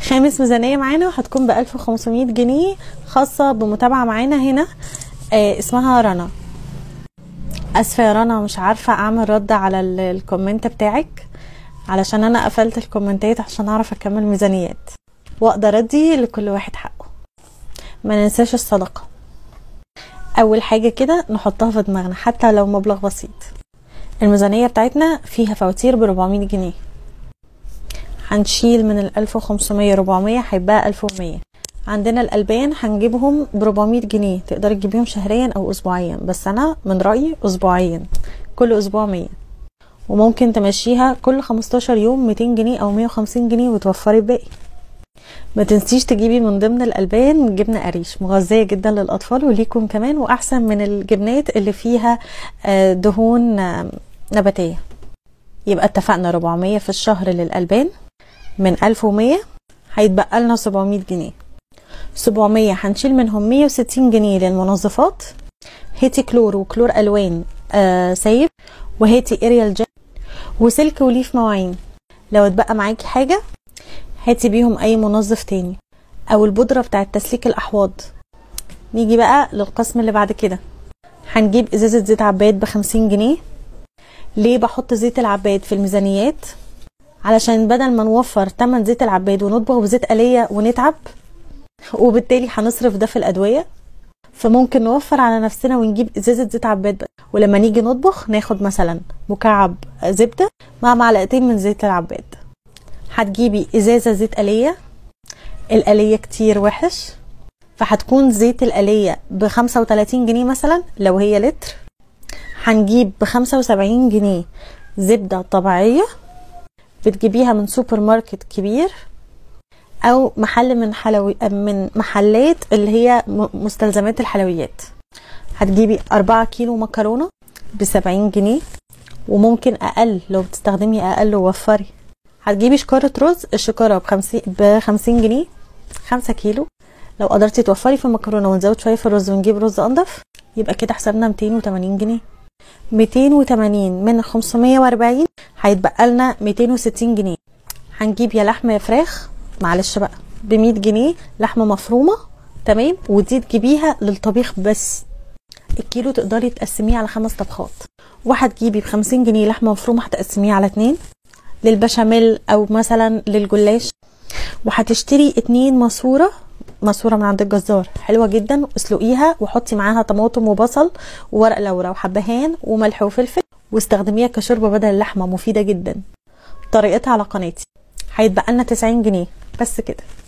خامس ميزانيه معانا هتكون ب 1500 جنيه، خاصه بمتابعه معانا هنا اسمها رنا. اسفه يا رنا، مش عارفه اعمل رد على الكومنت بتاعك علشان انا قفلت الكومنتات عشان اعرف اكمل ميزانيات واقدر ادي لكل واحد حقه. ما ننساش الصدقه. اول حاجه كده نحطها في دماغنا حتى لو مبلغ بسيط. الميزانيه بتاعتنا فيها فواتير ب 400 جنيه، هنشيل من ال 1500 400 هيبقى 1100. عندنا الألبان هنجيبهم ب 400 جنيه، تقدر تجيبيهم شهريا او اسبوعيا، بس انا من رأيي اسبوعيا، كل اسبوع 100. وممكن تمشيها كل 15 يوم 200 جنيه او 150 جنيه وتوفري الباقي. ما تنسيش تجيبي من ضمن الألبان جبنة قريش، مغذية جدا للأطفال وليكم كمان، وأحسن من الجبنات اللي فيها دهون نباتية. يبقى اتفقنا 400 في الشهر للألبان، من 1100 هيتبقى لنا 700 جنيه. 700 هنشيل منهم 160 جنيه للمنظفات، هاتي كلور وكلور ألوان سايب، وهاتي اريال جل وسلك وليف مواعين. لو اتبقى معاكي حاجة هاتي بيهم اي منظف تاني او البودرة بتاعه تسليك الاحواض. نيجي بقى للقسم اللي بعد كده، هنجيب ازازة زيت عباد ب50 جنيه. ليه بحط زيت العباد في الميزانيات؟ علشان بدل ما نوفر تمن زيت العباد ونطبخ بزيت آلية ونتعب، وبالتالي هنصرف ده في الادوية، فممكن نوفر على نفسنا ونجيب ازازة زيت عباد بس. ولما نيجي نطبخ ناخد مثلا مكعب زبدة مع معلقتين من زيت العباد. هتجيبي ازازة زيت آلية، الآلية كتير وحش، فهتكون زيت الآلية ب35 جنيه مثلا لو هي لتر. هنجيب ب75 جنيه زبدة طبيعية بتجيبيها من سوبر ماركت كبير او محل من محلات اللي هي مستلزمات الحلويات. هتجيبي 4 كيلو مكرونة ب70 جنيه، وممكن اقل لو بتستخدمي اقل ووفري. هتجيبي شكارة رز، الشكارة ب50 جنيه 5 كيلو. لو قدرتي توفري في المكرونة ونزود شوية في الرز ونجيب رز انضف، يبقى كده حسابنا 280 جنيه. 280 من 540 هيتبقى لنا 260 جنيه. هنجيب يا لحمة يا فراخ، معلش بقى ب 100 جنيه لحمة مفرومة، تمام، ودي تجيبيها للطبيخ بس. الكيلو تقدري تقسميه على 5 طبخات. وهتجيبي ب50 جنيه لحمة مفرومة هتقسميه على 2 للبشاميل او مثلا للجلاش. وهتشتري 2 ماسورة من عند الجزار حلوة جدا، اسلقيها وحطي معاها طماطم وبصل وورق لورا وحبهان وملح وفلفل، واستخدميها كشوربة بدل اللحمة، مفيدة جدا. طريقتها على قناتي. هيتبقى لنا 90 جنيه بس كده.